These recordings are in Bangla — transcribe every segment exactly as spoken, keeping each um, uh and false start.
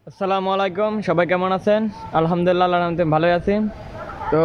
আসসালামু আলাইকুম, সবাই কেমন আছেন? আলহামদুলিল্লাহ, আল্লাহর রহমতে ভালোই আছি। তো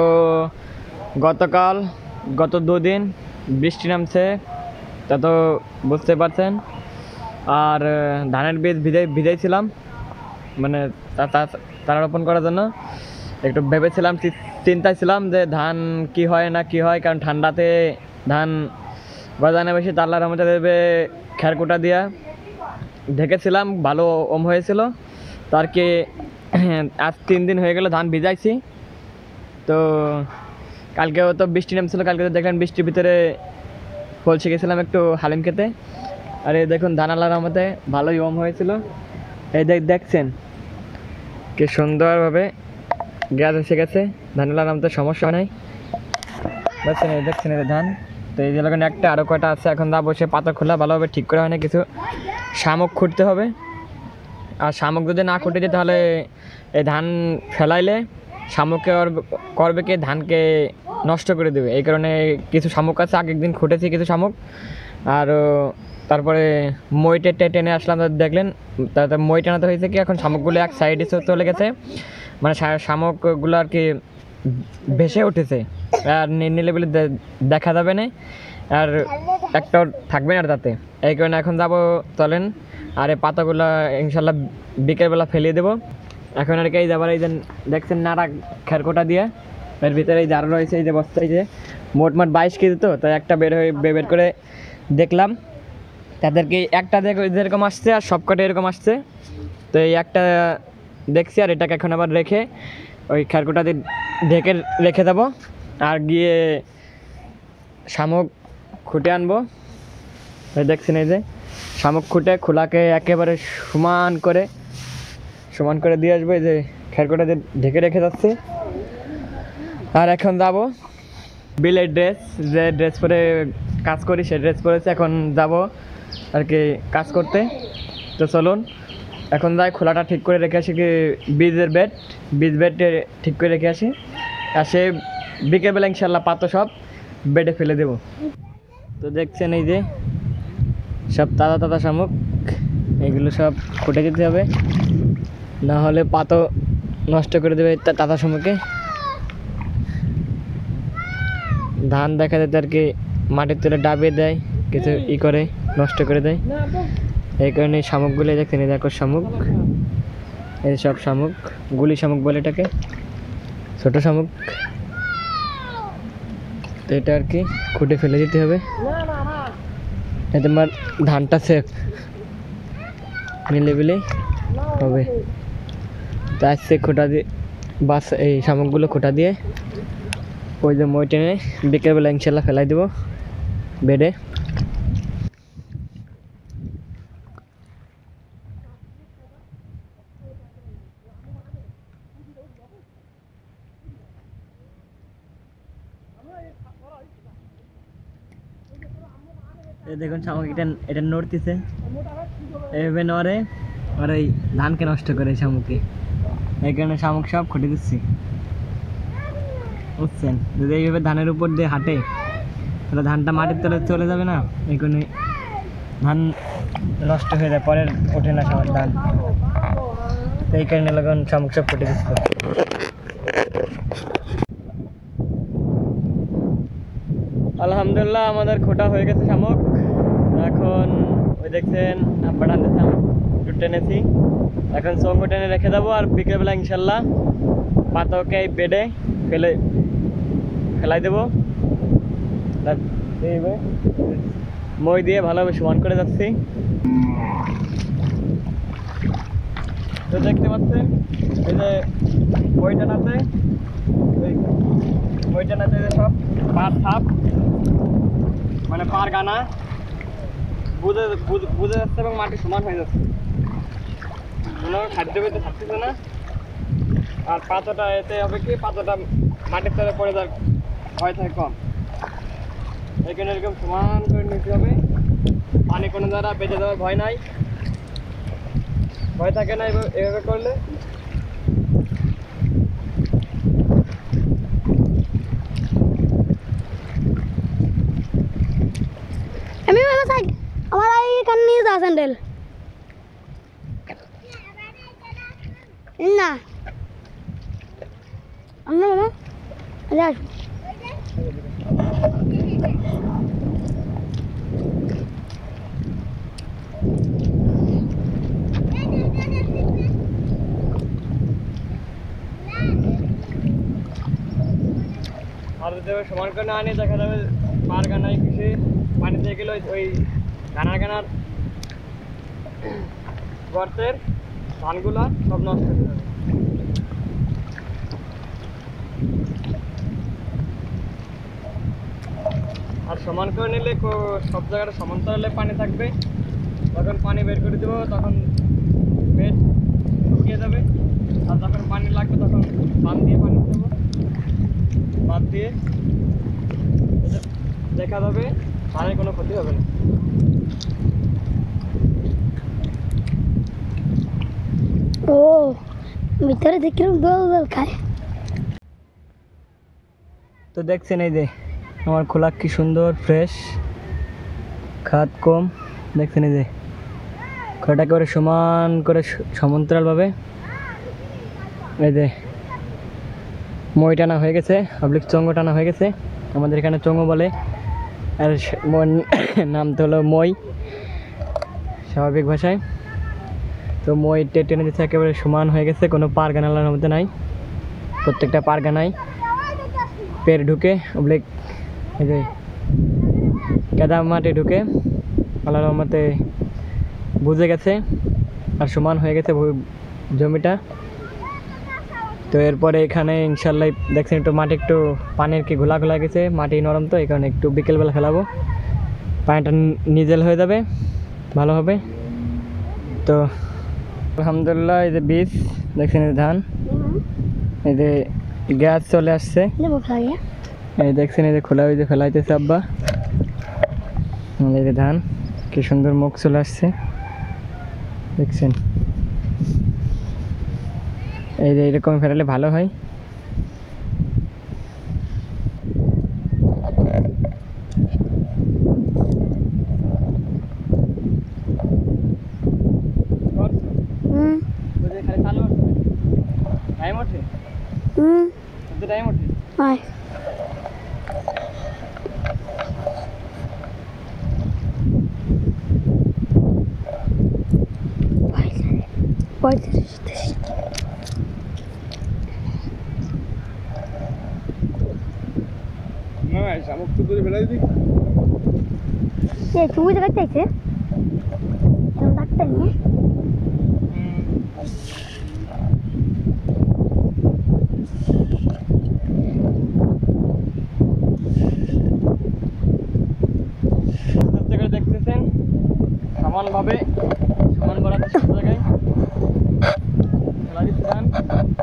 গতকাল গত দুদিন বৃষ্টি নামছে, তা তো বুঝতে পারছেন। আর আহ, ধানের বীজ ভিজাই ভিজাইছিলাম, মানে তা তা- তারা রোপণ করার জন্য একটু ভেবেছিলাম, চি- চিন্তায় ছিলাম যে ধান কি হয় না কি হয়, কারণ ঠান্ডাতে ধান গজানো বেশি। তা আল্লাহর রহমতে দেবে খেরকুটা দিয়া ঢেকেছিলাম, ভালো ওম হয়েছিল। তো আর কি আজ তিন দিন হয়ে গেল ধান ভিজাইছি। তো কালকেও তো বৃষ্টি নামছিল, কালকে তো দেখলেন বৃষ্টির ভিতরে পৌঁছে গেছিলাম একটু হালিম খেতে। আর এই দেখুন ধান আল্লাহর রহমতে ভালোই ওম হয়েছিল। এই দেখ দেখছেন কি সুন্দরভাবে গাছ এসে গেছে, ধান আল্লাহর রহমতে সমস্যা নাই। দেখছেন এই দেখছেন এই যে ধান। তো এই যে লাগানো একটা আরও কয়টা আছে, এখন দা বসে পাতা খোলা ভালোভাবে ঠিক করা হয় না, কিছু শামুক খুঁড়তে হবে। আর শামুক যদি না খুঁটে যায় তাহলে এই ধান ফেলাইলে শামুককে ওর- করবে কি ধানকে নষ্ট করে দেবে। এই কারণে কিছু শামুক আছে, আগের দিন খুঁটেছি কিছু শামুক। আর ও, তারপরে মই টেনে টেনে আসলাম, তো দেখলেন তাতে মই টানাতে হয়েছে কি এখন শামুকগুলো এক সাইডে চলে গেছে, মানে শা- শামুকগুলো আর কি ভেসে উঠেছে। আর নি- নিলে বলে দে- দেখা যাবে না, আর একটাও থাকবে না আর তাতে। এই কারণে এখন যাব, চলেন। আর এই পাতাগুলো ইনশাল্লাহ বিকেলবেলা ফেলিয়ে দেবো। এখন আর কি এই যাবার এই যে দেখছেন নাড়া খেরকোটা দিয়ে এর ভিতরে এই জার রয়েছে, এই যে বস্তায় যে মোট মোট বাইশ কেজি, তো তাই একটা বের হয়ে বে- বের করে দেখলাম তাদেরকে একটা দেখ যেরকম আসছে আর সব কটা এরকম আসছে। তো এই একটা দেখছি, আর এটাকে এখন আবার রেখে ওই খেরকোটা দিয়ে ঢেকে রেখে দেবো। আর গিয়ে শামুক খুঁটে আনবো। এই দেখছেন এই যে শামুক খুঁটে খোলাকে একেবারে সমান করে সমান করে দিয়ে আসবো। এই যে খেরকোটা দিয়ে ঢেকে রেখে যাচ্ছে। আর এখন যাব বিলের ড্রেস, যে ড্রেস পরে কাজ করি সেই ড্রেস পরেছে, এখন যাব আর কি কাজ করতে। তো চলুন এখন যাই, খোলাটা ঠিক করে রেখে আসি, কি বীজের বেড বীজ বেড ঠিক করে রেখে আসি। আর সে বিকেলবেলা ইনশাল্লাহ পাতো সব বেডে ফেলে দেব। তো দেখছেন এই যে সব তাজা তাজা শামুক, এগুলো সব ফুটে যেতে হবে, না হলে পাতো নষ্ট করে দেবে তা- তাজা শামুকে। ধান দেখা যেতে আর কি মাটির তলে ডাবিয়ে দেয়, কিছু ই করে নষ্ট করে দেয়। এই কারণে এই শামুকগুলো দেখছেন, এই দেখো শামুক, এই সব শামুক গুলি শামুক বলে এটাকে, ছোট শামুক। তো এটা আর কি খুঁটে ফেলে দিতে হবে, এতে আমার ধানটা সেফ নিলেবিলে হবে। তো আসছে খোঁটা দিয়ে বাস, এই শামুকগুলো খোঁটা দিয়ে ওই যে মই টেনে বিকেলবেলা ইনশাল্লাহ ফেলাই দেবো বেডে। এই দেখুন শামুক এটা এটা নড়তেছে, এভাবে নড়ে আর ওই ধানকে নষ্ট করে শামুকে। এই কারণে শামুক সব খুঁটে দিচ্ছি, বুঝছেন। যদি এইভাবে ধানের উপর দিয়ে হাঁটে তাহলে ধানটা মাটির তলে চলে যাবে না, এই কারণে ধান নষ্ট হয়ে যায়, পরের ওঠে না সবার ধান। তো এই কারণে লাগান শামুক সব খুঁটে দিচ্ছে। আলহামদুলিল্লাহ আমাদের খোটা হয়ে গেছে শামুক। এখন ওই দেখছেন আব্বা টানতেছে, আমি একটু টেনেছি। এখন সঙ্গ টেনে রেখে দেবো, আর বিকেলবেলা ইনশাল্লাহ পাতাকে এই বেডে ফেলে ফেলাই দেবো। তার এইভাবে মই দিয়ে ভালোভাবে সমান করে যাচ্ছি। তো দেখতে পাচ্ছেন এই যে মই টানাতে, ওই মই টানাতে সব পার থাপ, মানে পার গানা বুঝে বুঝে যাচ্ছে এবং মাটি সমান হয়ে যাচ্ছে, কোনো খাদ্য পেতে থাকতেছে না। আর পাতাটা এতে হবে কি, পাতাটা মাটির তলে পড়ে যাওয়ার ভয় থাকে কম। এখানে এরকম সমান করে নিতে হবে, পানি কোনো দ্বারা বেঁচে যাওয়ার ভয় নাই, ভয় থাকে না এভাবে এভাবে করলে। আমি ভালো থাক, আমার এই কান নিয়ে যা স্যান্ডেল। না আমরা মামা যাস আর যদি সমান করে না আনি দেখা যাবে পার গানায় কিছু পানিতে গেলে ওই গানার গানার গর্তের ধানগুলা সব নষ্ট হয়ে যাবে। আর সমান করে নিলে সব জায়গাটা সমান্তরালে পানি থাকবে, যখন পানি বের করে দেবো তখন বেড শুকিয়ে যাবে। আর যখন পানি লাগবে তখন বাঁধ দিয়ে পানি দেবো, বাঁধ দিয়ে দেখা যাবে ধানের কোনো ক্ষতি হবে না। ও ভিতরে দেখলাম দোল দোল খায়। তো দেখছেন এই যে আমার খোলা কি সুন্দর ফ্রেশ, খাদ কম। দেখছেন এই যে খোলাটা একেবারে সমান করে সমান্তরালভাবে এই যে মই টানা হয়ে গেছে, অবলিক চঙ্গ টানা হয়ে গেছে। আমাদের এখানে চঙ্গ বলে, আর নাম তো হলো মই স্বাভাবিক ভাষায়। তো মই টেনে দিচ্ছে, একেবারে সমান হয়ে গেছে, কোনো পার গানালার মধ্যে নাই। প্রত্যেকটা পার গানায় পের ঢুকে অবলিক এই যে কেদা মাটি ঢুকে আল্লাহর রহমতে বুঝে গেছে আর সমান হয়ে গেছে জমিটা। তো এরপরে এখানে ইনশাল্লাহ দেখছেন একটু মাটি একটু পানির কি ঘোলা ঘোলা গেছে, মাটি নরম, তো এই কারণে একটু বিকেলবেলা ফেলাবো, পানিটা নিজেল হয়ে যাবে, ভালো হবে। তো আলহামদুলিল্লাহ এই যে বীজ দেখছেন, এই যে ধান, এই যে গ্যাস চলে আসছে, এই দেখছেন এই যে খোলা হয়ে যে ফেলাইতেছে আব্বা। এই যে ধান কি সুন্দর মুখ চলে আসছে দেখছেন। এই যে এরকম ফেরালে ভালো হয়। হুম টাইম ওঠে, হুম টাইম ওঠে। আয় পঁয়ত্রিশ শামুক তো দূরে ফেলাই দিই। এই তুমি তো চাইছে ডাক্তার নিয়ে দেখতেছেন সমানভাবে সমান করাতে সব জায়গায় ফেলা দিচ্ছে ধান।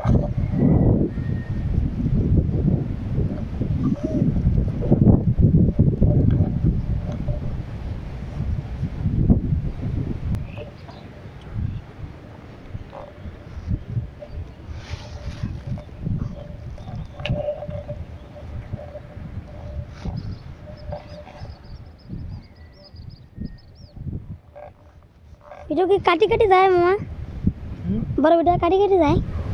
ভিডিও কি কাটি কাটি যায় মামা? বড় ভিডিও কাটি কাটি যায়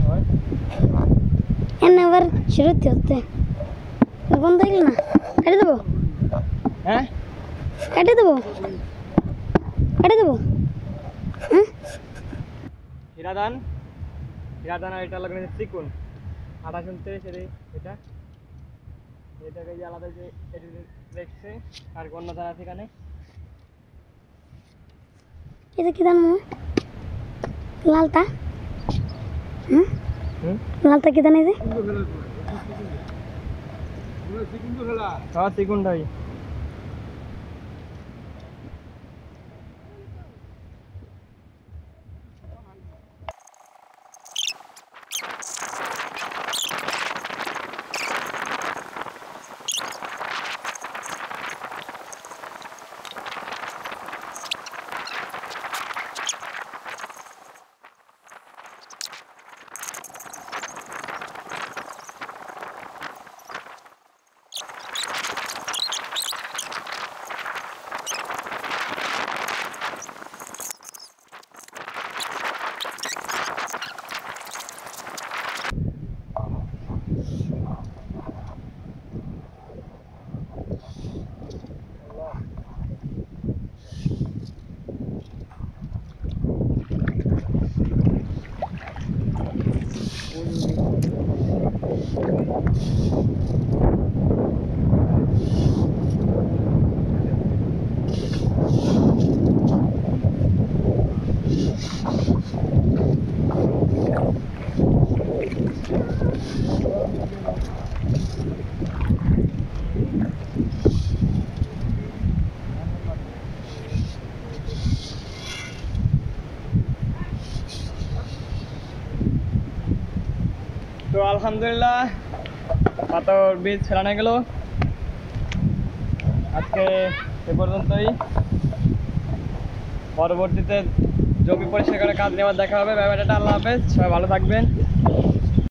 এনে আবার শুরু হচ্ছে বন্ধ হইল না, কেটে দেবো। হ্যাঁ কেটে দেবো, কেটে দেবো। হ্যাঁ হীরাদান, হীরাদান আর এটা লাগানো চিকুন আটা শুনতে সেটা এটা এটাকে যে আলাদা যে দেখছে আর অন্য ধান আছে এখানে। এটা কি ধান মামা? লালটা? হুম লালটা কি ধান? এই যে হ্যাঁ চিকুনটাই। তো আলহামদুলিল্লাহ পাতার বীজ ফেলানো গেল। আজকে এ পর্যন্তই, পরবর্তীতে জমি পরিষ্কার করে কাজ নেওয়ার দেখা হবে। ব্যাপারটা আল্লাহ হাফেজ, সবাই ভালো থাকবেন।